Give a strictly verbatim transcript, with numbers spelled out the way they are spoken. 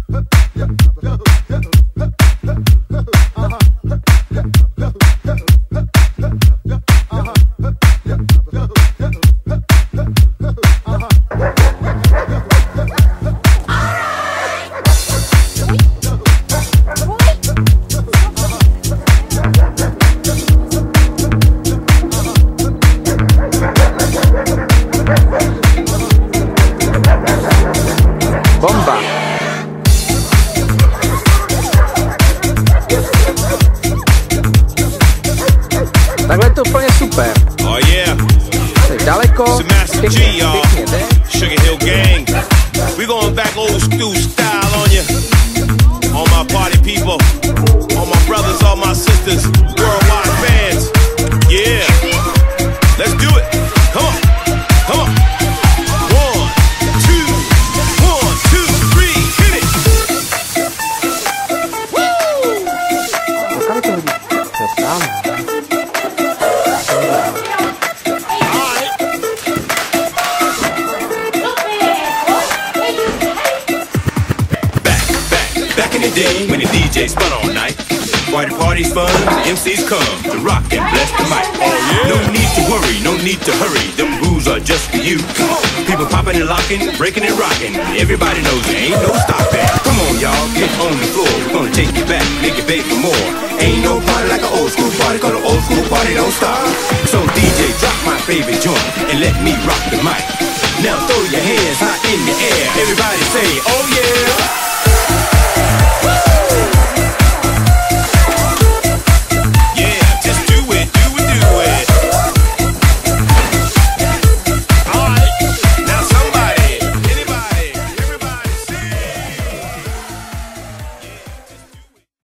Takhle je to úplně super. Oh yeah. Jsi daleko, pěkně, pěkně jde. Sugar Hill Gang. We going back old school style on you. All my party people, all my brothers, all my sisters, worldwide fans. Yeah. Let's do it. Come on. Come on. One, two, one, two, three, hit it. Woo! Kam to hodí? To je tam. Back in the day when the D J spun all night, why the party's fun, the M Cs come to rock and bless the mic. Oh yeah. No need to worry, no need to hurry, them rules are just for you. Come on. People popping and locking, breaking and rocking, everybody knows there ain't no stopping. Come on y'all, get on the floor, we're gonna take you back, make you beg for more. Ain't no party like an old school party, cause an old school party don't stop. So D J, drop my favorite joint and let me rock the mic. Now throw your hands high in the air, everybody say, oh yeah.